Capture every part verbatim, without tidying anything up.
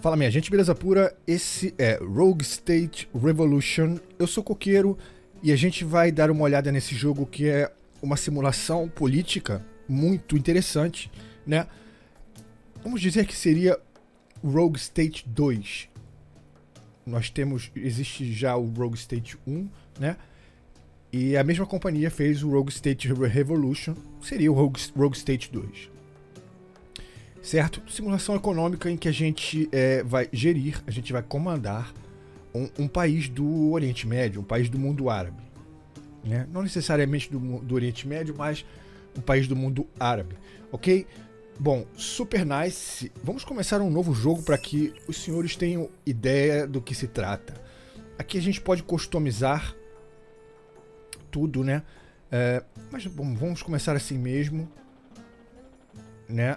Fala minha gente, beleza pura? Esse é Rogue State Revolution. Eu sou Coqueiro e a gente vai dar uma olhada nesse jogo que é uma simulação política muito interessante, né? Vamos dizer que seria Rogue State dois. Nós temos, existe já o Rogue State um, né? E a mesma companhia fez o Rogue State Revolution, seria o Rogue, Rogue State dois. Certo? Simulação econômica em que a gente é, vai gerir, a gente vai comandar um, um país do Oriente Médio, um país do mundo árabe. Né? Não necessariamente do, do Oriente Médio, mas um país do mundo árabe. Ok? Bom, super nice. Vamos começar um novo jogo para que os senhores tenham ideia do que se trata. Aqui a gente pode customizar tudo, né? É, mas bom, vamos começar assim mesmo, né?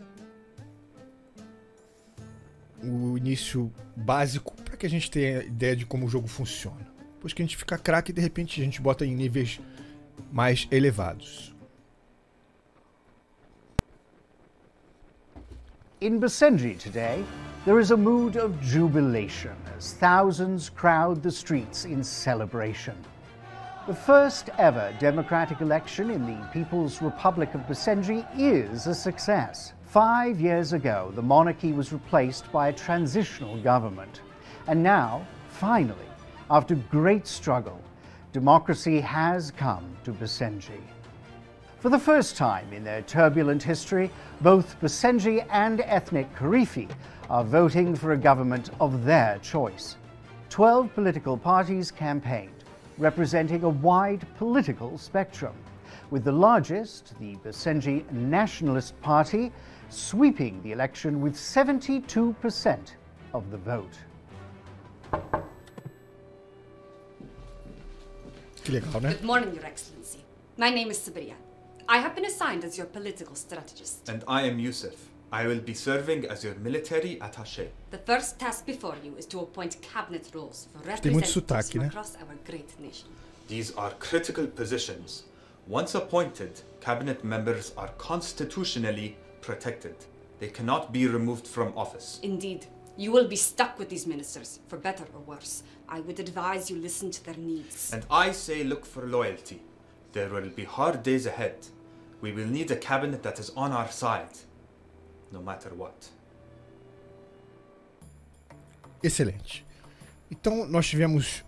O início básico para que a gente tenha ideia de como o jogo funciona. Depois que a gente ficar craque, de repente a gente bota em níveis mais elevados. In Basenji today, there is a mood of jubilation as thousands crowd the streets in celebration. The first ever democratic election in the People's Republic of Basenji is a success. Five years ago, the monarchy was replaced by a transitional government. And now, finally, after great struggle, democracy has come to Basenji. For the first time in their turbulent history, both Basenji and ethnic Karifi are voting for a government of their choice. Twelve political parties campaigned, representing a wide political spectrum, with the largest, the Basenji Nationalist Party, sweeping the election with seventy-two percent of the vote. Que legal, né? Good morning, Your Excellency. My name is Sabriya. I have been assigned as your political strategist. And I am Yusuf. I will be serving as your military attaché. The first task before you is to appoint cabinet roles for Tem muito representatives sotaque, from né? across our great nation. These are critical positions. Once appointed, cabinet members are constitutionally protected. They cannot be removed from office. Indeed, you will be stuck with these ministers, for better or worse. I would advise you listen to their needs. And I say look for loyalty. There will be hard days ahead. We will need a cabinet that is on our side, no matter what. Excelente. Então, nós tivemos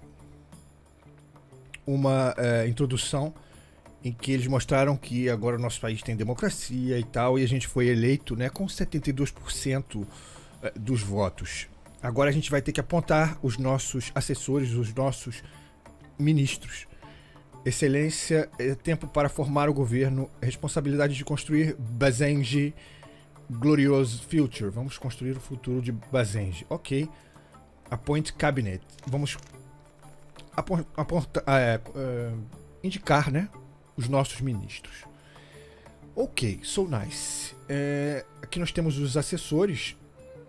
uma é, introdução em que eles mostraram que agora o nosso país tem democracia e tal, e a gente foi eleito, né, com setenta e dois por cento dos votos. Agora a gente vai ter que apontar os nossos assessores, os nossos ministros. Excelência, é tempo para formar o governo, responsabilidade de construir Basenji Glorious Future. Vamos construir o futuro de Basenji. Ok. Appoint Cabinet. Vamos apont, aponta, é, é, indicar, né, os nossos ministros. Ok, so nice. É, aqui nós temos os assessores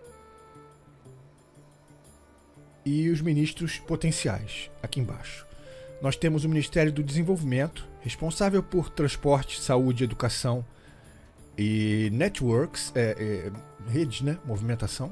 e os ministros potenciais, aqui embaixo. Nós temos o Ministério do Desenvolvimento, responsável por transporte, saúde, educação e networks, é, é, redes, né, movimentação.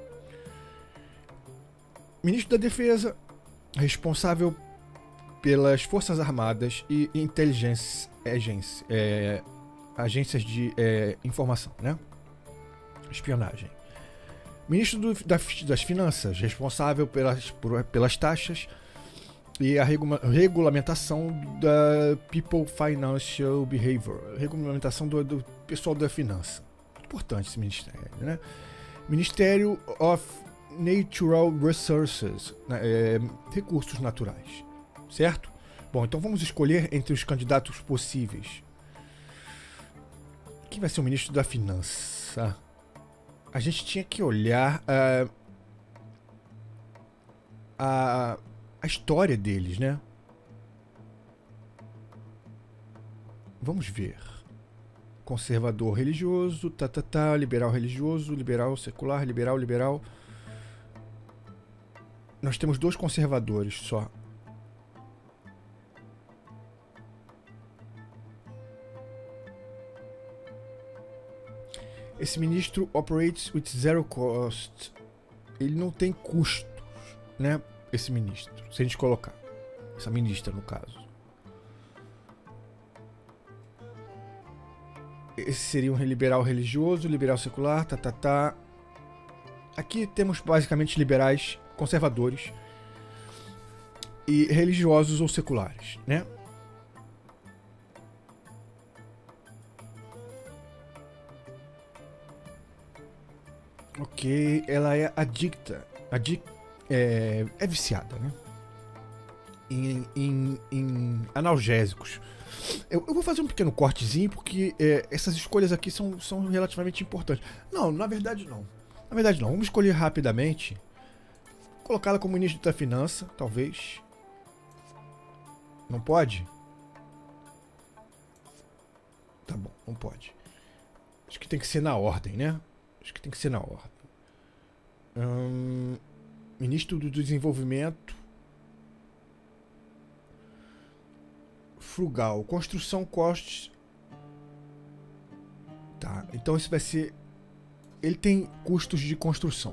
Ministro da Defesa, responsável pelas Forças Armadas e Intelligence Agency, é, agências de é, informação, né? Espionagem. Ministro do, da, das Finanças, responsável pelas, por, pelas taxas e a regula regulamentação da People Financial Behavior, regulamentação do, do pessoal da finança. Importante esse ministério, né? Ministério of Natural Resources, né? É, recursos naturais, certo? Bom, então vamos escolher entre os candidatos possíveis. Quem vai ser o ministro da Finança? A gente tinha que olhar uh, a, a história deles, né? Vamos ver. Conservador religioso, tá, tá, tá, liberal religioso, liberal secular, liberal, liberal. Nós temos dois conservadores só. Esse ministro operates with zero cost ele não tem custos, né? Esse ministro, se a gente colocar. Essa ministra, no caso. Esse seria um liberal religioso, liberal secular, tá, tá, tá. Aqui temos basicamente liberais conservadores e religiosos ou seculares, né? Ok, ela é adicta, adic, é, é viciada, né? Em, em, em analgésicos. Eu, eu vou fazer um pequeno cortezinho porque é, essas escolhas aqui são, são relativamente importantes. Não, na verdade não. Na verdade não. Vamos escolher rapidamente. Colocá-la como ministro da Finança, talvez. Não pode? Tá bom, não pode. Acho que tem que ser na ordem, né? Acho que tem que ser na ordem. Hum, ministro do Desenvolvimento. Frugal. Construção, costos. Tá, então esse vai ser... Ele tem custos de construção.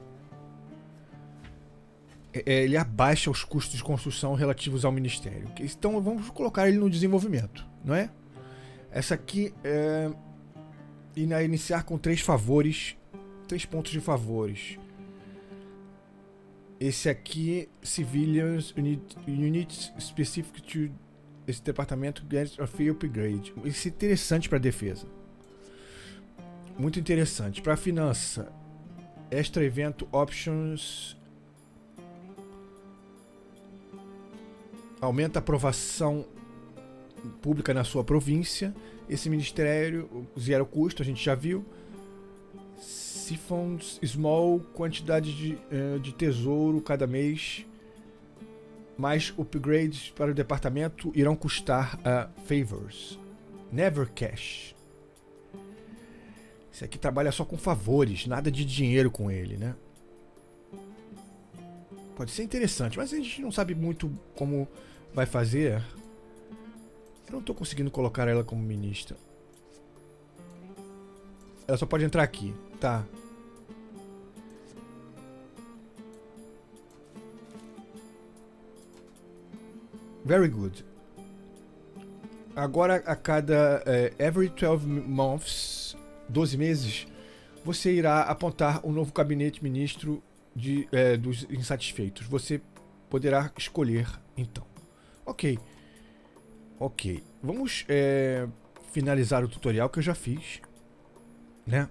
É, ele abaixa os custos de construção relativos ao ministério. Então vamos colocar ele no desenvolvimento, não é? Essa aqui é... Iniciar com três favores. Três pontos de favores. Esse aqui, Civilians Unit, Units Specific to... Esse departamento gets a free upgrade. Isso é interessante para defesa. Muito interessante. Para finança, extra evento options. Aumenta a aprovação pública na sua província. Esse ministério, zero custo, a gente já viu. Siphons small, quantidade de, uh, de tesouro cada mês. Mais upgrades para o departamento irão custar uh, favors. Never cash. Esse aqui trabalha só com favores, nada de dinheiro com ele, né? Pode ser interessante, mas a gente não sabe muito como vai fazer. Eu não estou conseguindo colocar ela como ministra. Ela só pode entrar aqui, tá? Very good. Agora, a cada uh, every twelve months, doze meses, você irá apontar um novo gabinete ministro de, uh, dos insatisfeitos. Você poderá escolher, então. Ok. Ok. Vamos uh, finalizar o tutorial que eu já fiz, né?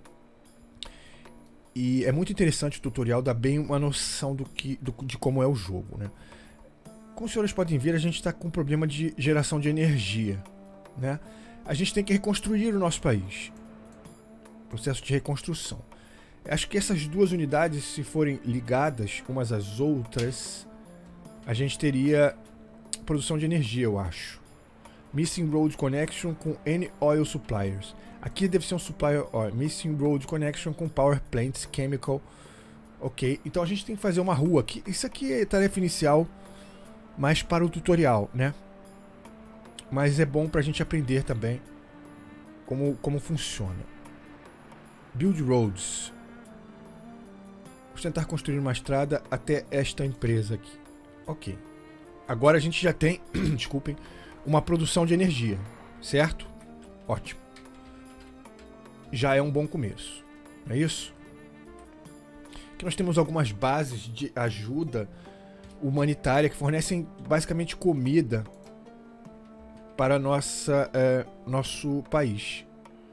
E é muito interessante o tutorial, dá bem uma noção do que, do, de como é o jogo, né? Como os senhores podem ver, a gente está com um problema de geração de energia, né? A gente tem que reconstruir o nosso país. Processo de reconstrução. Acho que essas duas unidades, se forem ligadas umas às outras, a gente teria produção de energia, eu acho. Missing Road Connection com Any Oil Suppliers. Aqui deve ser um supplier oil. Missing Road Connection com Power Plants, Chemical. Ok, então a gente tem que fazer uma rua aqui. Isso aqui é tarefa inicial, mais para o tutorial, né? Mas é bom pra gente aprender também como, como funciona. Build roads. Vamos tentar construir uma estrada até esta empresa aqui. Ok. Agora a gente já tem, desculpem, uma produção de energia, certo? Ótimo. Já é um bom começo, não é isso? Aqui nós temos algumas bases de ajuda humanitária que fornecem basicamente comida para nossa, é, nosso país.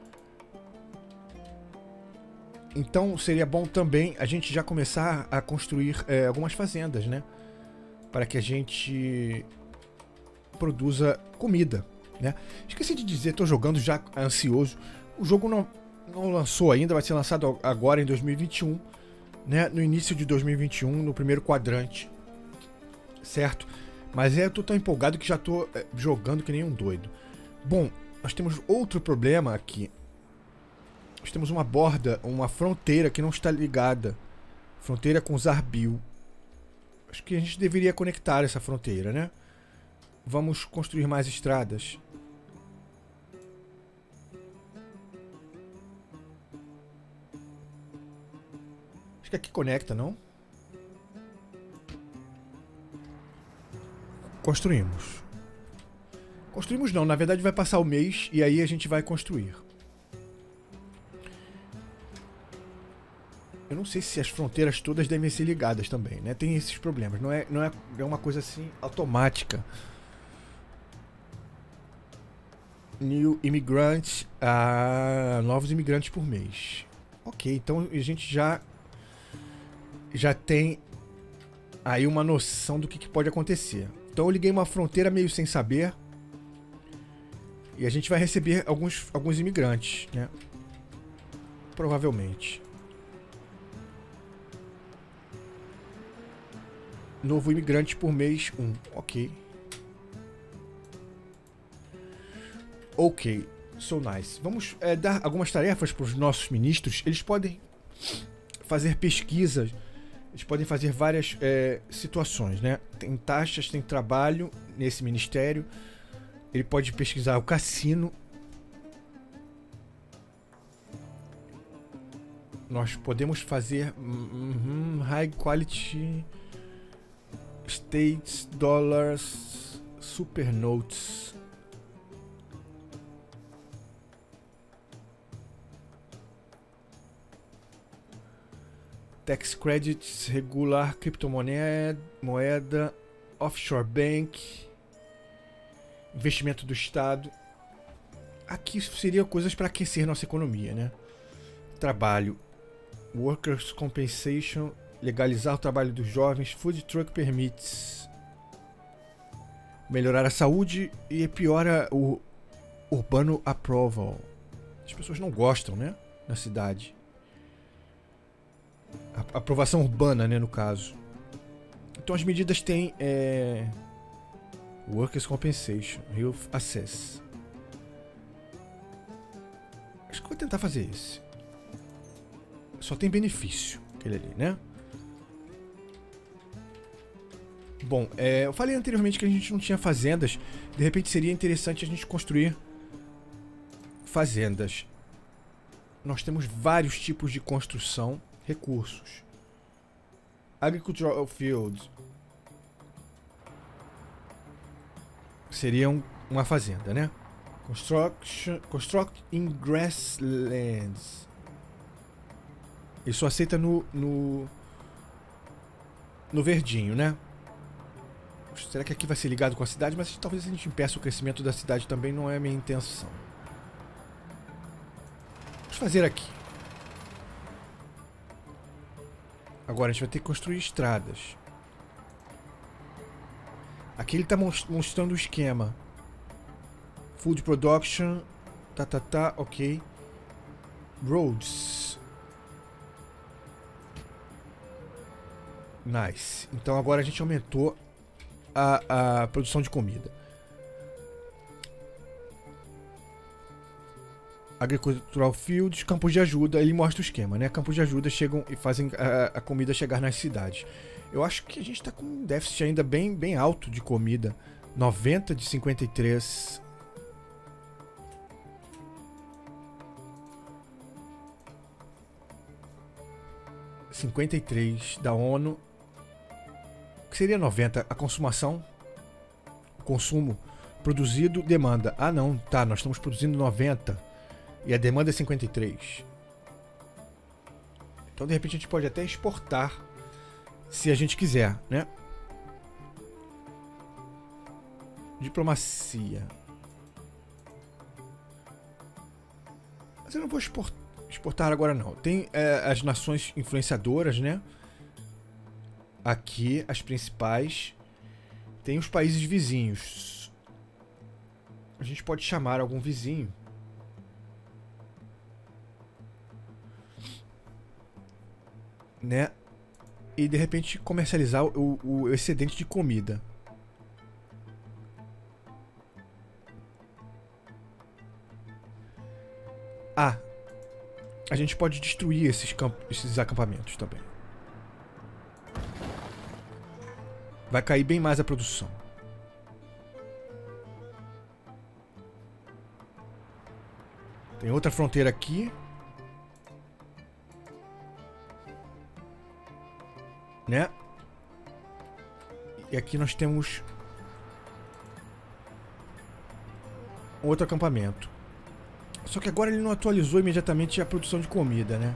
Então seria bom também a gente já começar a construir é, algumas fazendas, né? Para que a gente produza comida, né? Esqueci de dizer, estou jogando já ansioso. O jogo não, não lançou ainda, vai ser lançado agora em dois mil e vinte e um, né? No início de dois mil e vinte e um, no primeiro quadrante. Certo? Mas é, eu tô tão empolgado que já tô é, jogando que nem um doido. Bom, nós temos outro problema aqui. Nós temos uma borda, uma fronteira que não está ligada. Fronteira com Zarbil. Acho que a gente deveria conectar essa fronteira, né? Vamos construir mais estradas. Acho que aqui conecta, não? Construímos. Construímos não, na verdade vai passar o mês e aí a gente vai construir. Eu não sei se as fronteiras todas devem ser ligadas também, né? Tem esses problemas, não é, não é, é uma coisa assim automática. New immigrants, ah, novos imigrantes por mês. Ok, então a gente já já tem aí uma noção do que, que pode acontecer. Então eu liguei uma fronteira meio sem saber e a gente vai receber alguns, alguns imigrantes, né? Provavelmente. Novo imigrante por mês um. Ok. Ok. So nice. Vamos é, dar algumas tarefas para os nossos ministros. Eles podem fazer pesquisas. Eles podem fazer várias é, situações, né? Tem taxas, tem trabalho nesse ministério. Ele pode pesquisar o cassino. Nós podemos fazer mm, high quality states, dollars, super notes. Tax credits, regular, criptomoeda, moeda, offshore bank, investimento do Estado. Aqui seriam coisas para aquecer nossa economia, né? Trabalho, workers compensation, legalizar o trabalho dos jovens, food truck permits, melhorar a saúde e piora o urbano approval. As pessoas não gostam, né? Na cidade. A aprovação urbana, né, no caso. Então as medidas têm é, Workers Compensation, Health Access. Acho que vou tentar fazer esse. Só tem benefício aquele ali, né? Bom, é, eu falei anteriormente que a gente não tinha fazendas. De repente seria interessante a gente construir fazendas. Nós temos vários tipos de construção. Recursos. Agricultural Fields. Seria um, uma fazenda, né? Construction, construct in grasslands. Ele só aceita no, no... No verdinho, né? Será que aqui vai ser ligado com a cidade? Mas talvez a gente impeça o crescimento da cidade também. Não é a minha intenção. Vamos fazer aqui. Agora a gente vai ter que construir estradas. Aqui ele está mostrando o esquema. Food production. Tá, tá, tá. Ok. Roads. Nice. Então agora a gente aumentou a, a produção de comida. Agricultural Fields, campos de ajuda, ele mostra o esquema, né? Campos de ajuda chegam e fazem a, a comida chegar nas cidades. Eu acho que a gente tá com um déficit ainda bem, bem alto de comida. noventa de cinquenta e três. cinquenta e três da ONU. Que seria noventa? A consumação? O consumo produzido, demanda. Ah não, tá, nós estamos produzindo noventa. E a demanda é cinquenta e três. Então de repente a gente pode até exportar, se a gente quiser, né? Diplomacia. Mas eu não vou exportar, exportar agora não. Tem é, as nações influenciadoras, né? Aqui, as principais. Tem os países vizinhos. A gente pode chamar algum vizinho. Né? E de repente comercializar o, o excedente de comida. Ah, a gente pode destruir esses, camp esses acampamentos também. Vai cair bem mais a produção. Tem outra fronteira aqui. né? E aqui nós temos um outro acampamento. Só que agora ele não atualizou imediatamente a produção de comida, né?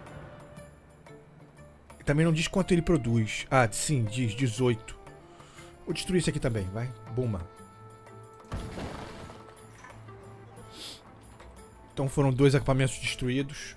Também não diz quanto ele produz. Ah, sim, diz dezoito. Vou destruir isso aqui também, vai. Buma. Então foram dois acampamentos destruídos.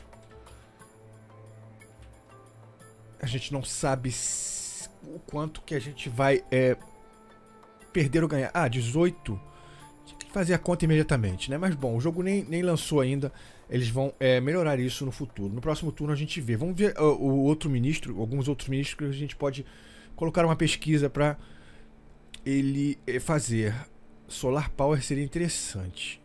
A gente não sabe se, o quanto que a gente vai é, perder ou ganhar. Ah, dezoito. Tinha que fazer a conta imediatamente, né? Mas bom, o jogo nem, nem lançou ainda. Eles vão é, melhorar isso no futuro. No próximo turno a gente vê. Vamos ver uh, o outro ministro, alguns outros ministros que a gente pode colocar uma pesquisa para ele é, fazer. Solar Power seria interessante.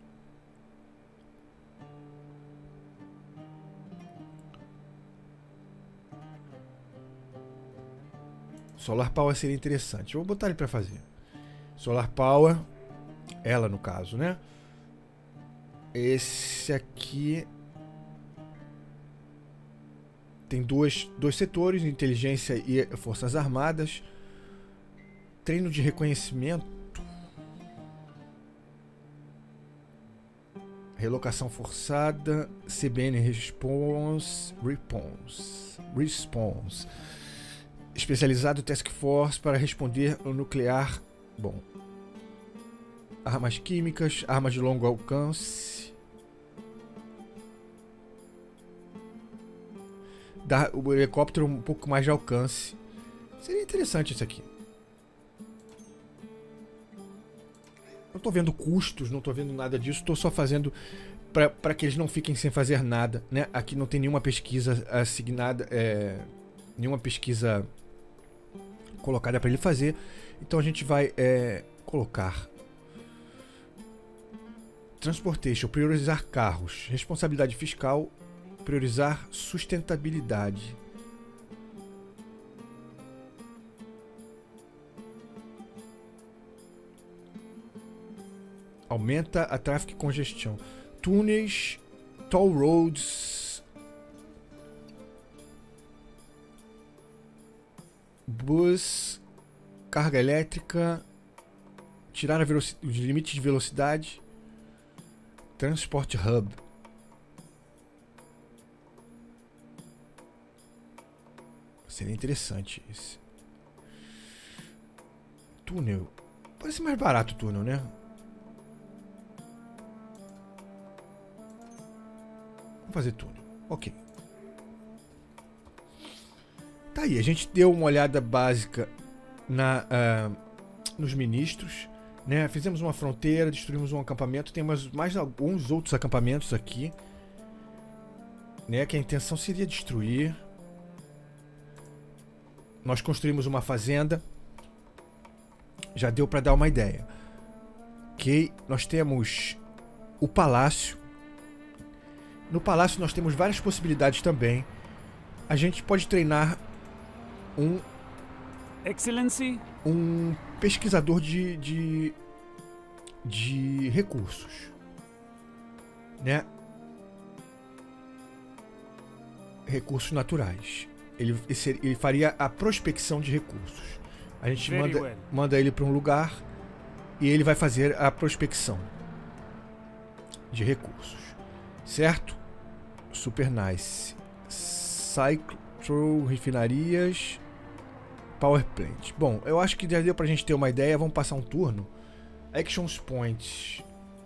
Solar Power seria interessante. Eu vou botar ele para fazer. Solar Power, ela no caso, né? Esse aqui tem dois, dois setores, inteligência e forças armadas. Treino de reconhecimento. Relocação forçada. C B N Response. Response. Response. Especializado Task Force para responder ao nuclear. Bom. Armas químicas. Armas de longo alcance. Dá o helicóptero um pouco mais de alcance. Seria interessante isso aqui. Não tô vendo custos, não tô vendo nada disso. Tô só fazendo para que eles não fiquem sem fazer nada, né? Aqui não tem nenhuma pesquisa assignada, é, nenhuma pesquisa colocada para ele fazer. Então a gente vai é, colocar Transportation, priorizar carros, responsabilidade fiscal, priorizar sustentabilidade. Aumenta a tráfego e congestão. Túneis, toll roads, bus, carga elétrica, tirar a os limites de velocidade, transport hub. Seria interessante esse. Túnel. Parece mais barato o túnel, né? Vamos fazer túnel. Ok. Tá aí, a gente deu uma olhada básica na, uh, nos ministros, né? Fizemos uma fronteira, destruímos um acampamento. Temos mais alguns outros acampamentos aqui, né? Que a intenção seria destruir. Nós construímos uma fazenda. Já deu para dar uma ideia. Ok, nós temos o palácio. No palácio nós temos várias possibilidades também. A gente pode treinar um Excellency, um pesquisador de, de, de recursos, né? Recursos naturais. Ele, ele faria a prospecção de recursos. A gente manda, well. manda ele para um lugar e ele vai fazer a prospecção de recursos, certo? Super nice. Cyclo, refinarias, power plant. Bom, eu acho que já deu pra gente ter uma ideia. Vamos passar um turno. Actions points.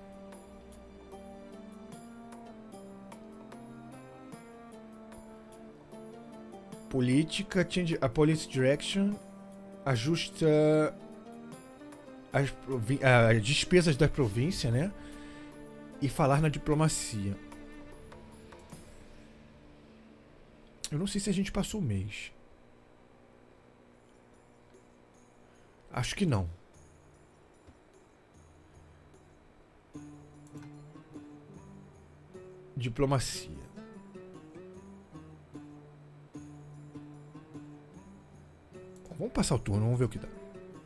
Política, change a policy direction, ajusta as, as despesas da província, né? E falar na diplomacia. Eu não sei se a gente passou o mês. Acho que não. Diplomacia. Bom, vamos passar o turno, vamos ver o que dá.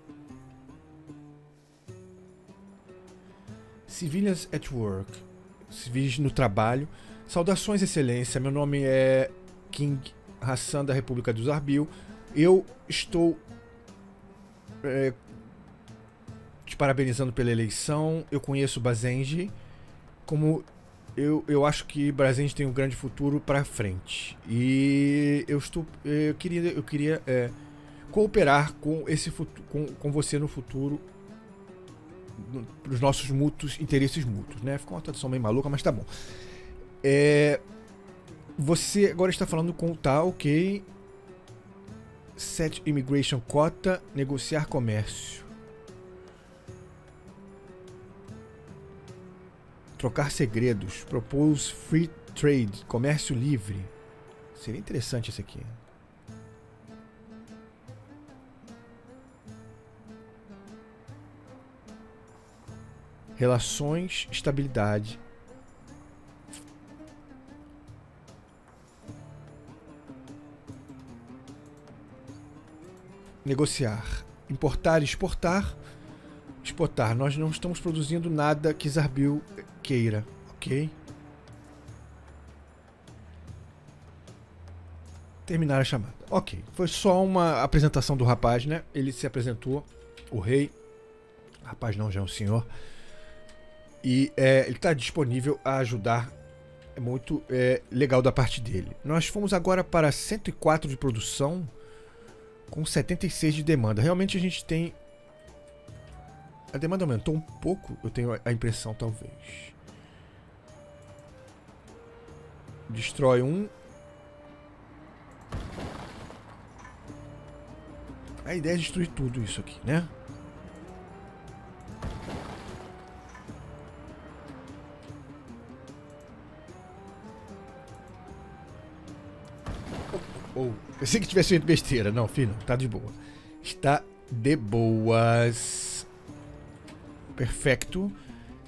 Civilians at work. Civis no trabalho. Saudações, excelência. Meu nome é King Hassan da República dos Arbil. Eu estou é, te parabenizando pela eleição. Eu conheço Bazenji. Como eu, eu acho que Bazenji tem um grande futuro para frente. E eu estou, eu queria, eu queria é, cooperar com esse futuro, com, com você no futuro, para os nossos mútuos interesses mútuos, né? Ficou uma tradução meio maluca, mas tá bom. É, você agora está falando com o tá, ok? Set immigration quota, negociar comércio, trocar segredos, propose free trade, comércio livre. Seria interessante esse aqui. Relações, estabilidade. Negociar. Importar e exportar. Exportar. Nós não estamos produzindo nada que Zarbil queira. Ok? Terminar a chamada. Ok. Foi só uma apresentação do rapaz, né? Ele se apresentou. O rei. Rapaz não, já é um senhor. E é, ele está disponível a ajudar. É muito é, legal da parte dele. Nós fomos agora para cento e quatro de produção, com setenta e seis de demanda. Realmente a gente tem... A demanda aumentou um pouco, eu tenho a impressão, talvez. Destrói um. A ideia é destruir tudo isso aqui, né? Ou, pensei que tivesse feito besteira. Não, filho, tá de boa. Está de boas. Perfeito.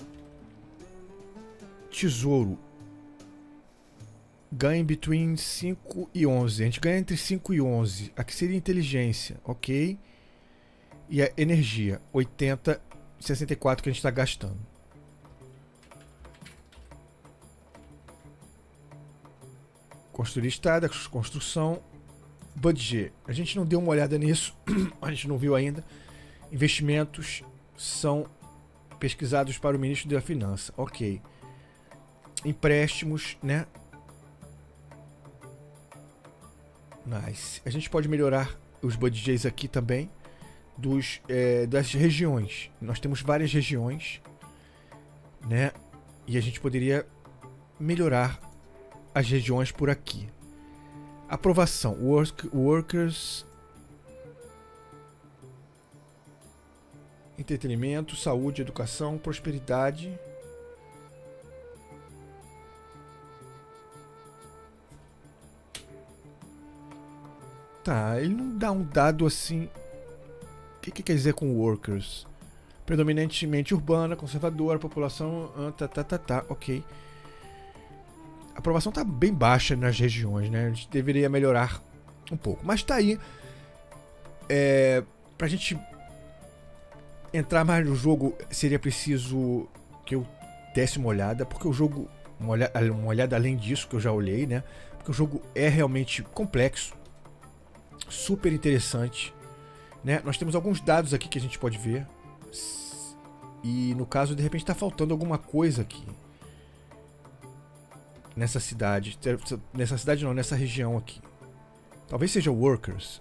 Tesouro. Ganha between cinco e onze. A gente ganha entre cinco e onze. Aqui seria inteligência, ok? E a energia, oitenta e sessenta e quatro que a gente está gastando. Construir estrada, construção, budget. A gente não deu uma olhada nisso, a gente não viu ainda. Investimentos são pesquisados para o ministro da Finança, ok. Empréstimos, né? Nice. A gente pode melhorar os budgets aqui também dos, é, das regiões. Nós temos várias regiões, né? E a gente poderia melhorar as regiões por aqui. Aprovação. Work, workers. Entretenimento, saúde, educação, prosperidade. Tá, ele não dá um dado assim. O que, que quer dizer com workers? Predominantemente urbana, conservadora, população. Ah, tá, tá, tá, tá, ok. A aprovação está bem baixa nas regiões, né? A gente deveria melhorar um pouco. Mas tá aí. É, pra gente entrar mais no jogo, seria preciso que eu desse uma olhada. Porque o jogo, uma olhada, uma olhada além disso que eu já olhei, né? Porque o jogo é realmente complexo. Super interessante, né? Nós temos alguns dados aqui que a gente pode ver. E no caso, de repente, está faltando alguma coisa aqui. Nessa cidade. Nessa cidade não, nessa região aqui. Talvez seja workers.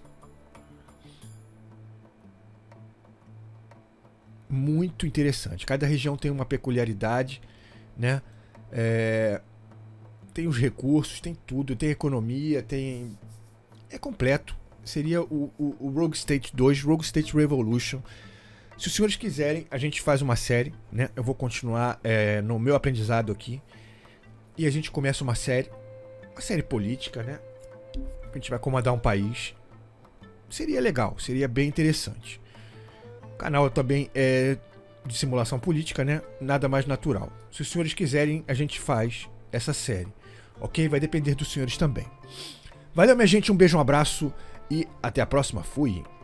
Muito interessante. Cada região tem uma peculiaridade, né? É, tem os recursos, tem tudo. Tem economia, tem... É completo. Seria o, o, o Rogue State dois, Rogue State Revolution. Se os senhores quiserem, a gente faz uma série, né? Eu vou continuar é, no meu aprendizado aqui. E a gente começa uma série, uma série política, né? A gente vai comandar um país. Seria legal, seria bem interessante. O canal também é de simulação política, né? Nada mais natural. Se os senhores quiserem, a gente faz essa série, ok? Vai depender dos senhores também. Valeu, minha gente, um beijo, um abraço e até a próxima. Fui!